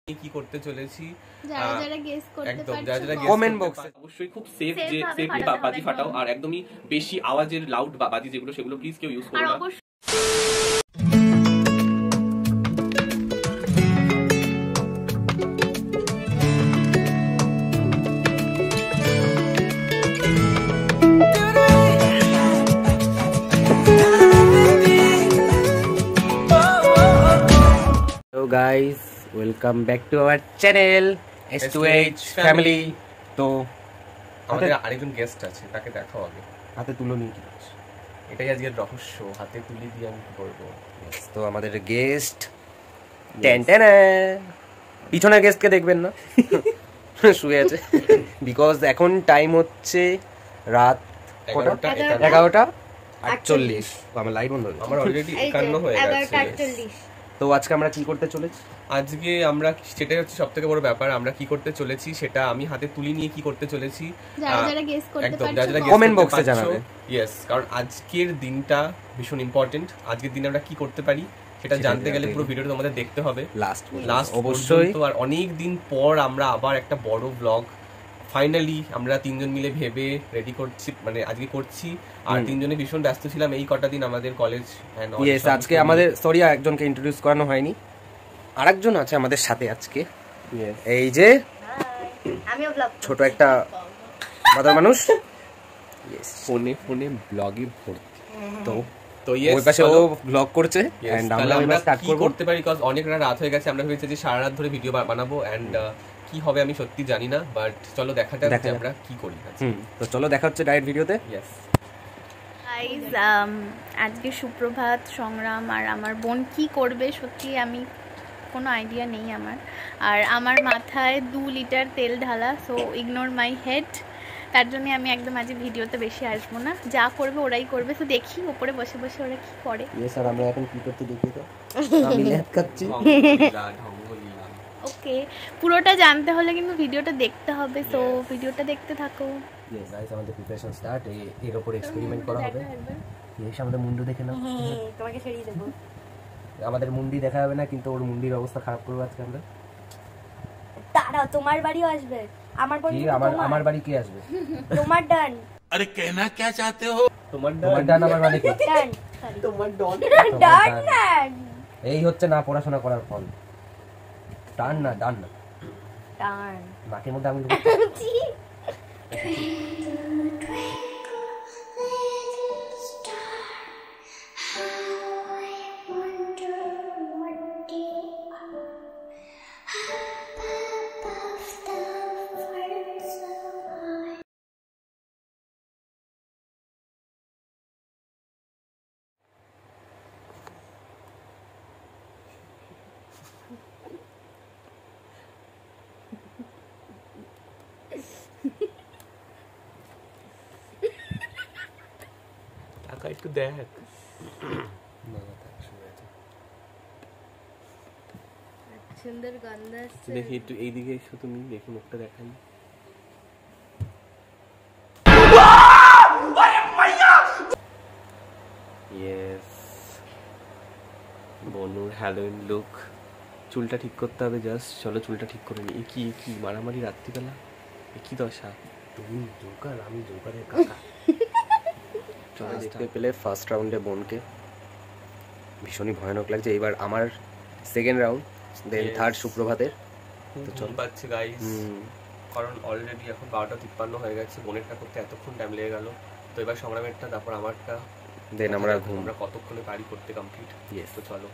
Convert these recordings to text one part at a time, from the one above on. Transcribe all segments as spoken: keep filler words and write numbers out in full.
কি করতে চলেছি যারা যারা গেস করতে একদম পারছো যারা যারা কমেন্ট বক্সে অবশ্যই খুব সেফ যে সেফ বাজি ফাটাও আর একদমই বেশি আওয়াজের লাউড বাজি যেগুলো সেগুলো প্লিজ কেউ ইউজ করো না। Hello guys, welcome back to our channel S two H Family. তো আমাদের আরেকজন গেস্ট আছে, তাকে দেখাও আগে। হাতে তুলো নিয়ে কি করছ? এটাই আজকের রহস্য, হাতে তুলি দিয়ে আমি কি করব। তো আমাদের গেস্ট টেন টেন পিছনের গেস্টকে দেখবেন না, শুয়ে আছে বিকজ এখন টাইম হচ্ছে রাত এগারোটা আটচল্লিশ। আমার লাইট বন্ধ হয়ে আমার অলরেডি একান্ন হয়ে গেছে। তো আজকে আমরা কি করতে চলেছি? আজকে আমরা সেটাই হচ্ছে সবথেকে বড় ব্যাপার, আমরা কি করতে চলেছি সেটা আমি হাতে তুলি নিয়ে কি করতে চলেছি যারা যারা গেস করতে পারছো কমেন্ট বক্সে জানাবে। ইয়েস, কারণ আজকের দিনটা ভীষণ ইম্পর্টেন্ট। আজকের দিনে আমরা কি করতে পারি সেটা জানতে গেলে পুরো ভিডিওটা তোমাদের দেখতে হবে লাস্ট লাস্ট অবশ্যই। তো আর অনেক দিন পর আমরা আবার একটা বড় ব্লগ ফাইনালি আমরা তিনজন মিলে ভেবে রেডি করছি, মানে আজকে করছি। আর তিনজনে ভীষণ ব্যস্ত ছিলাম এই কটা দিন আমাদের কলেজ এন্ড অল। ইয়েস, আজকে আমাদের সরি একজনকে ইন্ট্রোডিউস করানো হয়নি, আরেকজন আছে আমাদের সাথে আজকে। এই যে আমিও ব্লগ ছোট একটা মাদার মানুষ, ইয়েস ফোনে ফোনে ব্লগে ভর্তি। তো তো ইয়েস, ওই পাশে ও ব্লগ করছে এন্ড আমরা আমরা স্টার্ট করব করতে পারি বিকজ অনেক রাত হয়ে গেছে। আমরা ভেবেছি যে সারা রাত ধরে ভিডিও বানাবো এন্ড কি হবে আমি সত্যি জানি না, বাট চলো দেখা যাক যে আমরা কি করি। হুম, তো চলো দেখা হচ্ছে ডাইরেক্ট ভিডিওতে। ইয়েস গাইস, আজকে সুপ্রভাত, সংগ্রাম আর আমার বোন কি করবে সত্যি আমি কোনো আইডিয়া নেই আমার। আর আমার মাথায় দু লিটার তেল ঢালা, সো ইগনোর মাই হেড। তার জন্য আমি একদম আজ ভিডিওতে বেশি আসবো না, যা করবে ওরাই করবে। তো দেখি উপরে বসে বসে ওরা কি করে। ইয়েস, আর আমরা এখন কি করতে দেখি তো আমি লেট খাচ্ছি। ওকে, পুরোটা জানতে হলে কিন্তু ভিডিওটা দেখতে হবে, সো ভিডিওটা দেখতে থাকো। ইয়েস গাইস, আমাদের প্রিপারেশন স্টার্ট। এর উপর এক্সপেরিমেন্ট করা হবে। এই আমাদের মুন্ডু দেখে নাও, তোমাকে ছেড়ে দেব। আমাদের মুন্ডি দেখা হবে না, কিন্তু ওর মুন্ডির অবস্থা খারাপ করব আজকে আমরা। তারা তোমার বাড়িও আসবে, আমার বাড়ি কি আমার আমার বাড়ি কি আসবে? তোমার ডান। আরে कहना क्या चाहते हो? তোমার তোমার ডান আমার বাড়ি কি? ডান তোমার ডন ডান না, এই হচ্ছে না পড়াশোনা করার ফল। ডান না ডান না ডান নাকের মধ্যে আমি একটু দেখ সুন্দর গন্ধ আসছে। দেখি একটু এইদিকে এসো, তুমি দেখি মুখটা দেখাই। ইয়েস, বনুর হ্যালোইন লুক। চুলটা ঠিক করতে হবে জাস্ট, চলো চুলটা ঠিক করে নিই। কি কি মারামারি রাত্রিবেলা, কি দশা। তুমি জোকার, আমি জোকারের কাকা। চলো দেখতে পেলে ফার্স্ট রাউন্ডে বোনকে ভীষণই ভয়ানক লাগছে। এবার আমার সেকেন্ড রাউন্ড, দেন থার্ড সুপ্রভাতের। তো চল পাচ্ছে গাইস, কারণ অলরেডি এখন বারোটা তিপ্পান্ন হয়ে গেছে। বোনেরটা করতে এতক্ষণ টাইম লেগে গেল। তো এবার সংগ্রামেরটা, তারপর আমারটা, দেন আমরা ঘুম। আমরা কতক্ষণে পারি করতে কমপ্লিট। ইয়েস, তো চলো।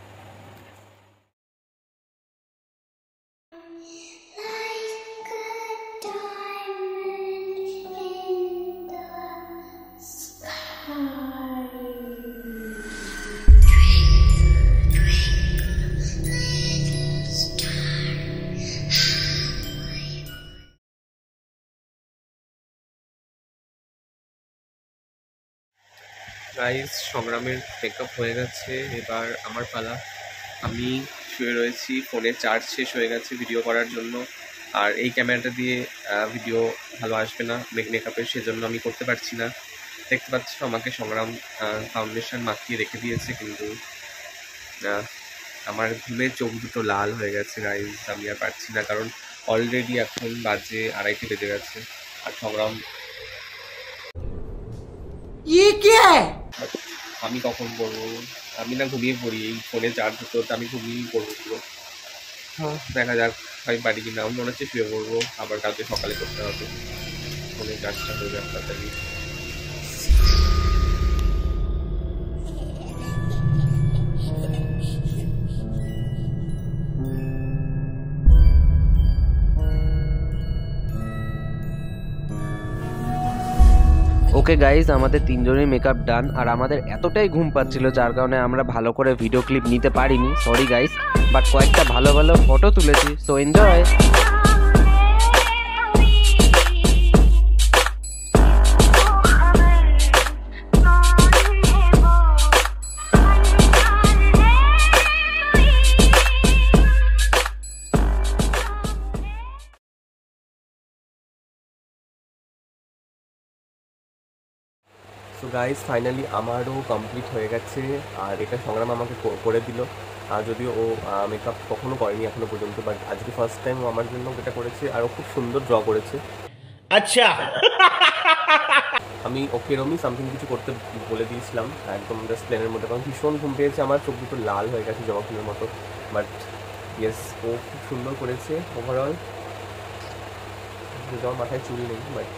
গাইস, সংগ্রামের মেকআপ হয়ে গেছে, এবার আমার পালা। আমি শুয়ে রয়েছি, ফোনে চার্জ শেষ হয়ে গেছে ভিডিও করার জন্য। আর এই ক্যামেরাটা দিয়ে ভিডিও ভালো আসবে না মেকআপের, সেজন্য আমি করতে পারছি না। দেখতে পাচ্ছ আমাকে সংগ্রাম ফাউন্ডেশন মাখিয়ে রেখে দিয়েছে, কিন্তু আমার ঘুমে চোখ দুটো লাল হয়ে গেছে গাইজ, আমি আর পারছি না, কারণ অলরেডি এখন বাজে আড়াইটে বেজে গেছে। আর সংগ্রাম আমি কখন করবো, আমি না ঘুমিয়ে পড়ি, এই ফোনে চার্জ হতো আমি ঘুমিয়েই পড়বো পুরো। হ্যাঁ দেখা যাক আমি বাড়ি কিনা, আমি মনে হচ্ছে শুয়ে পড়বো, আবার কালকে সকালে করতে হবে, ফোনে চার্জটা হয়ে যাক তাড়াতাড়ি। ওকে গাইজ, আমাদের তিনজনের মেকআপ ডান, আর আমাদের এতটাই ঘুম পাচ্ছিল যার কারণে আমরা ভালো করে ভিডিও ক্লিপ নিতে পারিনি, সরি গাইজ, বাট কয়েকটা ভালো ভালো ফটো তুলেছি, so enjoy. So guys finally আমারও কমপ্লিট হয়ে গেছে, আর এটা সংগ্রাম আমাকে করে দিল, আর যদিও ও মেকআপ কখনো করেনি এখনো পর্যন্ত, বাট আজকে ফার্স্ট টাইম ও আমার জন্য এটা করেছে, আর ও খুব সুন্দর ড্র করেছে। আচ্ছা আমি ওকে এরমই সামথিং কিছু করতে বলে দিয়েছিলাম একদম জাস্ট প্লেনের মধ্যে, কারণ ভীষণ ঘুম পেয়েছে আমার, চোখ দুটো লাল হয়ে গেছে জবা ফুলের মতো, বাট ইয়েস ও খুব সুন্দর করেছে ওভারঅল। যদিও আমার মাথায় চুল নেই, বাট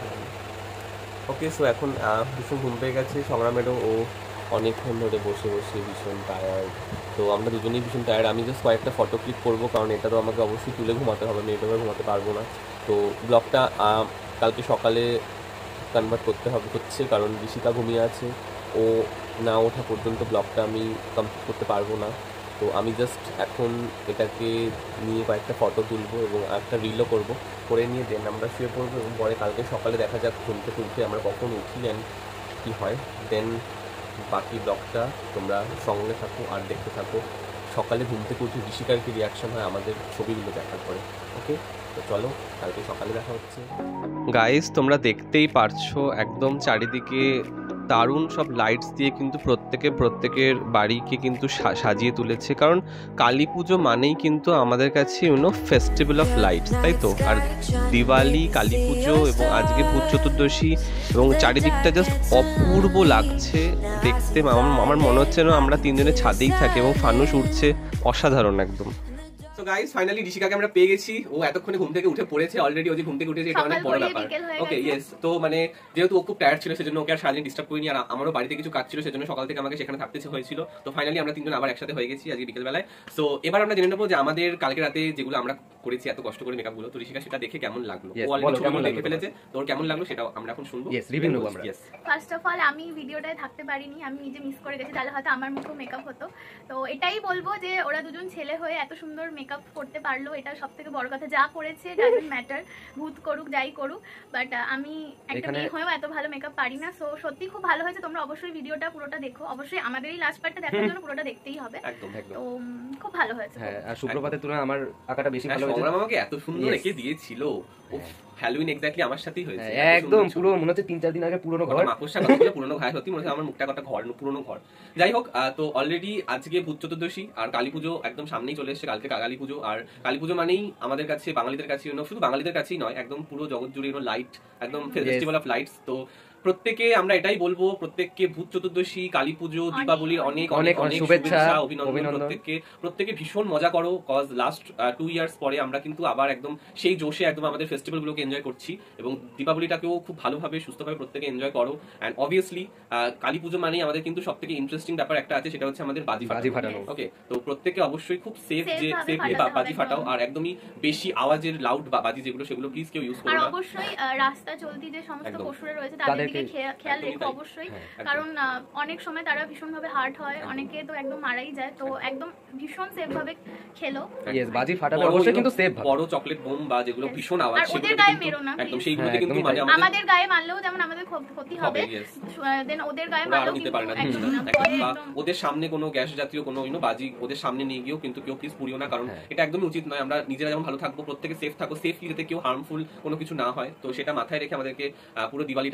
ওকে। সো এখন ভীষণ ঘুম পেয়ে গেছে সংগ্রামেরও, ও অনেকক্ষণ ধরে বসে বসে ভীষণ টায়ার্ড, তো আমরা দুজনেই ভীষণ টায়ার্ড। আমি জাস্ট কয়েকটা ফটো ক্লিক করবো, কারণ এটা তো আমাকে অবশ্যই তুলে ঘুমাতে হবে, আমি এভাবে ঘুমাতে পারবো না। তো ব্লগটা কালকে সকালে কনভার্ট করতে হবে হচ্ছে, কারণ ঋষিকা ঘুমিয়ে আছে, ও না ওঠা পর্যন্ত ব্লগটা আমি কমপ্লিট করতে পারবো না। তো আমি জাস্ট এখন এটাকে নিয়ে কয়েকটা ফটো তুলবো এবং একটা রিলও করবো, করে নিয়ে দেন আমরা শুয়ে পড়বো, এবং পরে কালকে সকালে দেখা যাক ঘুমতে তুলতে আমরা কখন উঠি অ্যান্ড কী হয়, দেন বাকি ব্লগটা তোমরা সঙ্গে থাকো আর দেখতে থাকো। সকালে ঘুম থেকে উঠে ঋষিকার কি রিয়াকশন হয় আমাদের ছবিগুলো দেখার পরে। ওকে, তো চলো কালকে সকালে দেখা হচ্ছে। গাইস তোমরা দেখতেই পারছো একদম চারিদিকে দারুণ সব লাইটস দিয়ে কিন্তু প্রত্যেকে প্রত্যেকের বাড়িকে কিন্তু সাজিয়ে তুলেছে, কারণ কালী পুজো মানেই কিন্তু আমাদের কাছে ইউনো ফেস্টিভ্যাল অফ লাইটস, তাই তো। আর দিওয়ালি, কালী পুজো এবং আজকে ভূত চতুর্দশী, এবং চারিদিকটা জাস্ট অপূর্ব লাগছে দেখতে। আমার মনে হচ্ছে না আমরা তিনজনের ছাদেই থাকি, এবং ফানুস উঠছে, অসাধারণ একদম। তো গাইস ফাইনালি ঋষিকাকে আমরা পেয়ে গেছি, ও এতক্ষণে ঘুম থেকে উঠে পড়েছে অলরেডি, ও যে ঘুম থেকে উঠেছে এটা অনেক বড় ব্যাপার। ওকে ইয়েস, তো মানে যেহেতু ও খুব টায়ার্ড ছিল সেজন্য ওকে আর সারাদিন ডিস্টার্ব করিনি, আর আমারও বাড়িতে কিছু কাজ ছিল সেজন্য সকাল থেকে আমাকে সেখানে থাকতে হয়েছিল। তো ফাইনালি আমরা তিনজন আবার একসাথে হয়ে গেছি আজকে বিকেল বেলায়। সো এবার আমরা জেনে নেবো যে আমাদের কালকে রাতে যেগুলো আমরা করেছি এত কষ্ট করে মেকআপ গুলো, তো ঋষিকা সেটা দেখে কেমন লাগলো, ও অলরেডি কেমন দেখে ফেলেছে, তোর কেমন লাগলো সেটাও আমরা এখন শুনবো। ইয়েস, রিভিউ নেবো আমরা। ফার্স্ট অফ অল আমি ভিডিওটায় থাকতে পারিনি, আমি নিজে মিস করে গেছি, তাহলে হয়তো আমার মতো মেকআপ হতো। তো এটাই বলবো যে ওরা দুজন ছেলে হয়ে এত সুন্দর মেকআপ করতে পারলো, এটা সব থেকে বড় কথা। যা করেছে ডাজন্ট ম্যাটার, ভূত করুক যাই করুক, বাট আমি একটা মেয়ে হয়েও এত ভালো মেকআপ পারি না। সো সত্যি খুব ভালো হয়েছে, তোমরা অবশ্যই ভিডিওটা পুরোটা দেখো, অবশ্যই আমাদের এই লাস্ট পার্টটা দেখার জন্য পুরোটা দেখতেই হবে। একদম একদম, তো খুব ভালো হয়েছে। হ্যাঁ, আর সুপ্রভাতের তুলনায় আমার আঁকাটা বেশি ভালো হয়েছে, আমাকে এত সুন্দর এঁকে দিয়েছিল। হ্যালোইন এক্স্যাক্টলি আমার সাথেই হয়েছে, একদম পুরো মনে হচ্ছে তিন চার দিন আগে পুরনো ঘর, মাকড়সা কথা পুরনো ঘর, সত্যি মনে হচ্ছে আমার মুখটা কথা ঘর, পুরনো ঘর। যাই হোক, তো অলরেডি আজকে ভূত চতুর্দশী আর কালী পুজো একদম সামনেই চলে এসেছে, কালকে কালী পুজো। আর কালী পুজো মানেই আমাদের কাছে, বাঙালিদের কাছে, শুধু বাঙালিদের কাছেই নয়, একদম পুরো জগৎ জুড়ে লাইট, একদম ফেস্টিভ্যাল অফ লাইটস। তো প্রত্যেকে আমরা এটাই বলবো, প্রত্যেককে ভূত চতুর্দশী, কালী পুজো, দীপাবলির অনেক অনেক অনেক শুভেচ্ছা, অভিনন্দন। প্রত্যেককে প্রত্যেকে ভীষণ মজা করো, কজ লাস্ট টু ইয়ার্স পরে আমরা কিন্তু আবার একদম সেই জোশে একদম আমাদের ফেস্টিভ্যাল গুলোকে এনজয় করছি, এবং দীপাবলিটাকেও খুব ভালোভাবে সুস্থভাবে প্রত্যেকে এনজয় করো। অ্যান্ড অবভিয়াসলি কালী পুজো মানেই আমাদের কিন্তু সব থেকে ইন্টারেস্টিং ব্যাপার একটা আছে, সেটা হচ্ছে আমাদের বাজি ফাটানো। ওকে, তো প্রত্যেকে অবশ্যই খুব সেফ যে সেফ বাজি ফাটাও, আর একদমই বেশি আওয়াজের লাউড বাজি যেগুলো সেগুলো প্লিজ কেউ ইউজ করো না। আর অবশ্যই রাস্তা চলতি যে সমস্ত পশুরা রয়েছে তাদের খেয়াল রেখো অবশ্যই, কারণ অনেক সময় তারা ভীষণ ভাবে হার্ট হয়, অনেকে তো একদম মারাই যায়। তো একদম ভীষণ সেফ ভাবে খেলো। ইয়েস, বাজি ফাটাবে অবশ্যই, কিন্তু সেফ ভাবে। বড় চকলেট বোম বা যেগুলো ভীষণ আওয়াজ, সেগুলো ওদের গায়ে মেরো না, একদম সেইগুলোতে কিন্তু মানে আমাদের গায়ে মারলেও যেমন আমাদের ক্ষতি হবে, দেন ওদের গায়ে মারলেও কিন্তু একদম না। ওদের সামনে কোনো গ্যাস জাতীয় কোনো ইউনো বাজি ওদের সামনে নিয়ে গিয়েও কিন্তু কেউ প্লিজ পুড়িও না, কারণ এটা একদমই উচিত নয়। আমরা নিজেরা যেমন ভালো থাকবো, প্রত্যেকে সেফ থাকো, সেফলি যাতে কেউ হার্মফুল কোনো কিছু না হয়, তো সেটা মাথায় রেখে আমাদেরকে পুরো দিওয়ালিটা একদম মানে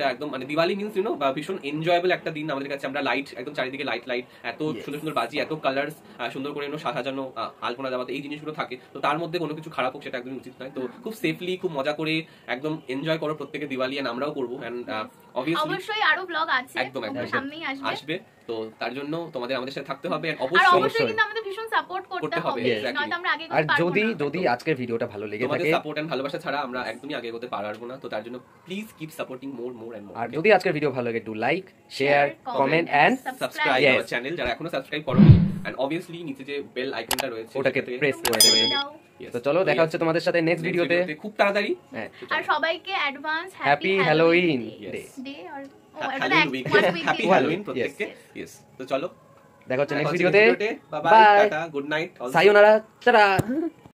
মানে দিওয়ালি মিন্স ইউ নো ভীষণ এনজয়েবল একটা দিন আমাদের কাছে। আমরা লাইট একদম চারিদিকে লাইট লাইট এত সুন্দর সুন্দর বাজি, এত কালার্স, সুন্দর করে সাজানো, আলপনা দেওয়া, এই জিনিসগুলো থাকে। তো তার মধ্যে কোনো কিছু খারাপ হোক সেটা একদমই উচিত নয়। তো খুব সেফলি, খুব মজা করে একদম এনজয় করো প্রত্যেকে দিওয়ালি, এন্ড আমরাও করবো। এন্ড অবভিয়াসলি অবশ্যই আরো ব্লগ আছে, একদম একদম সামনেই আসবে আসবে। তো তার জন্য তোমাদের আমাদের সাথে থাকতে হবে, আর অবশ্যই অবশ্যই কিন্তু আমাদের ভীষণ সাপোর্ট করতে হবে, নয়তো আমরা আগে আর করতে পারবো যদি না। যদি আজকের ভিডিওটা ভালো লেগে তোমাদের থাকে, সাপোর্ট এন্ড ভালোবাসা ছাড়া আমরা একদমই আগে এগোতে পারবো না। তো তার জন্য please keep supporting more more and more. আর যদি আজকের ভিডিও ভালো লাগে, do like, share, comment and subscribe Yes. Our channel, যারা এখনো সাবস্ক্রাইব করোনি। এন্ড অবভিয়াসলি নিচে যে বেল আইকনটা রয়েছে ওটাকে প্রেস করে দেবে। Yes. তো চলো দেখা হচ্ছে তোমাদের সাথে নেক্সট ভিডিওতে খুব তাড়াতাড়ি। হ্যাঁ, আর সবাইকে advance happy Halloween day. Day আর হ্যালোউইন উইক, হ্যাপি হ্যালোউইন প্রত্যেককে। ইয়েস, তো চলো দেখা হচ্ছে দেখা নেক্সট হচ্ছে ভিডিওতে। next ভিডিওতে। Bye bye, bye, tata, good night, সায়োনারা, টাটা।